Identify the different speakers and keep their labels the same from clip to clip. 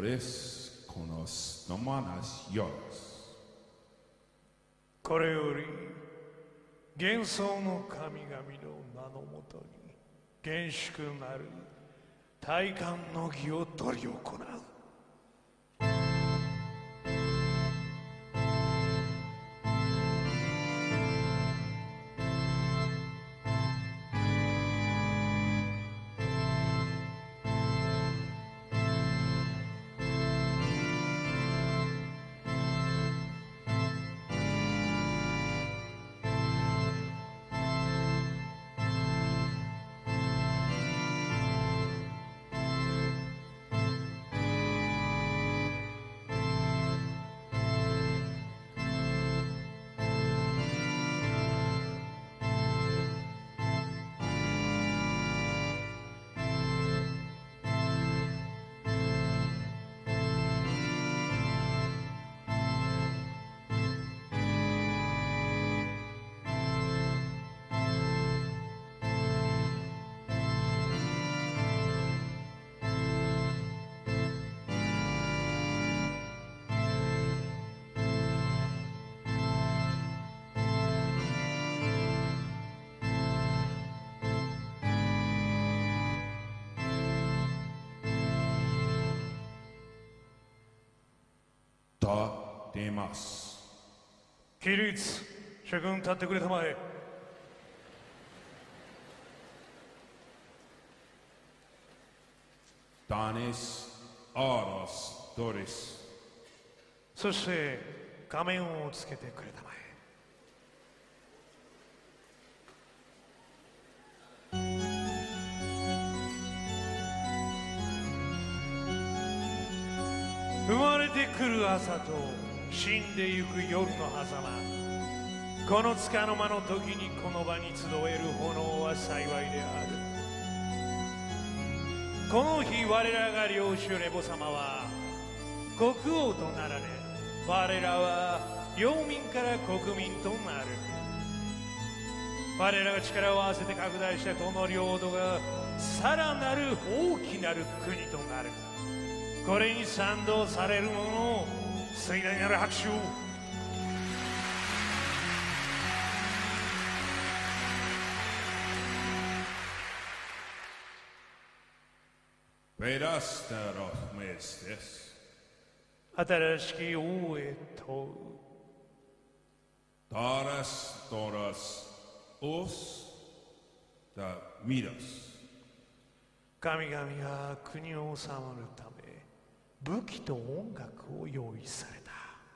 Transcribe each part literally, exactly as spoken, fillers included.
Speaker 1: pastores con las nominaciones.
Speaker 2: これより幻想の神々の名のもとに厳粛なる戴冠の儀を執り行う。
Speaker 1: 出ます。
Speaker 2: 起立、諸君立ってくれたまえ。
Speaker 1: ダネス・アーロス・ドリス。
Speaker 2: そして仮面をつけてくれたまえ。生まれてくる朝と死んでゆく夜の狭間、この束の間の時にこの場に集える炎は幸いである。この日我らが領主レボ様は国王となられ、我らは領民から国民となる。我らが力を合わせて拡大したこの領土がさらなる大きなる国となる。これに賛同される者を盛大なる拍手を。
Speaker 1: Buenas tardes.
Speaker 2: 新しき王へ問う。
Speaker 1: Todas, todas, os da miras.
Speaker 2: 神々が国を治るため武器と音楽を用意された。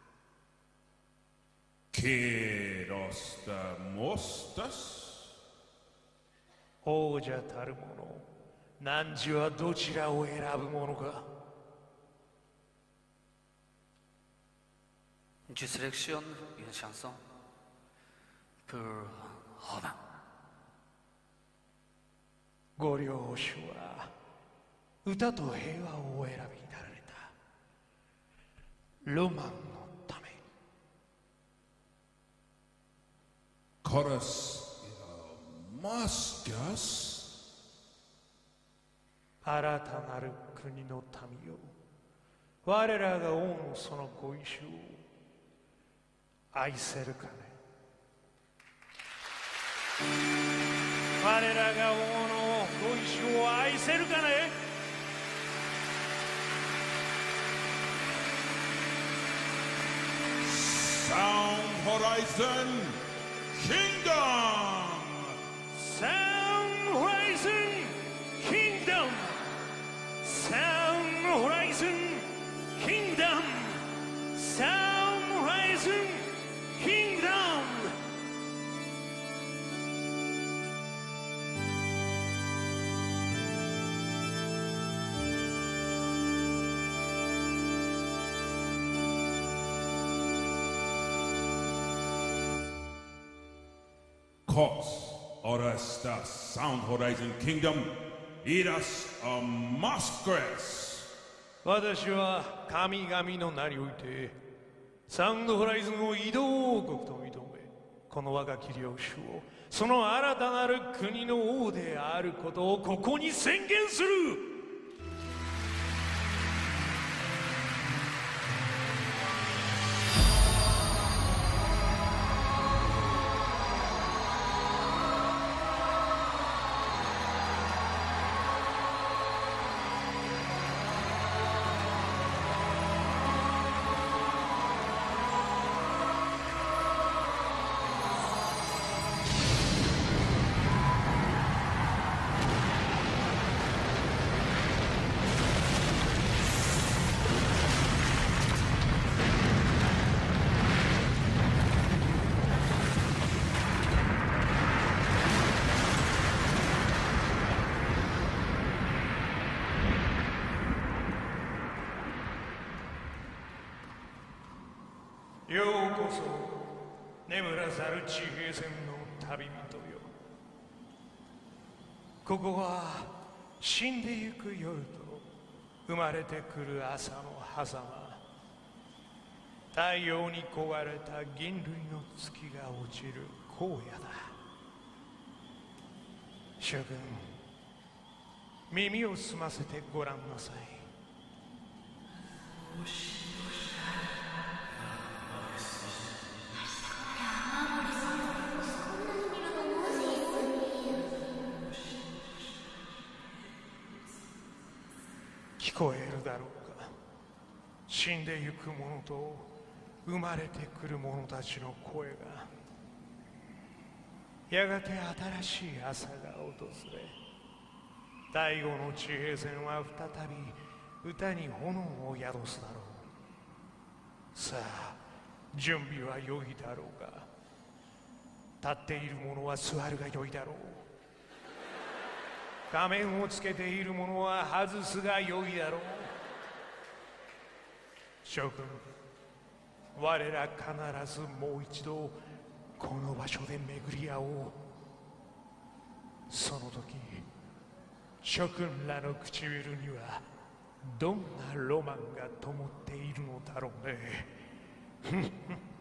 Speaker 1: Que los mostas?
Speaker 2: 王者たる者、汝はどちらを選ぶものか。
Speaker 3: Je sélectionne une chanson pour Romain.
Speaker 2: ご領主は歌と平和をお選びになられた。ロマンのために。
Speaker 1: Coras mostas?
Speaker 2: 新たなる国の民よ、我らが王のそのご意志を愛せるかね。我らが王のご意志を愛せるかね。
Speaker 1: Sound Horizon Kingdom!
Speaker 2: Sound Horizon Kingdom! Sound Horizon Kingdom! Sound Horizon Kingdom!
Speaker 1: コス、ahora está Sound Horizon Kingdom, Iras a Masquerades.
Speaker 2: 私は神々の名においてサウンドホライズンを移動王国と認め、この若き領主をその新たなる国の王であることをここに宣言する。 ようこそ眠らざる地平線の旅人よ。ここは死んでゆく夜と生まれてくる朝の狭間。太陽に焦がれた銀類の月が落ちる荒野だ。諸君、耳を澄ませてごらんなさい。聞こえるだろうか。死んでゆく者と生まれてくる者たちの声が。やがて新しい朝が訪れ、第五の地平線は再び歌に炎を宿すだろう。さあ、準備は良いだろうか。立っている者は座るが良いだろう。仮面をつけている者は外すが良いだろう。諸君、我ら必ずもう一度この場所で巡り合おう。その時、諸君らの唇にはどんなロマンが灯っているのだろうね。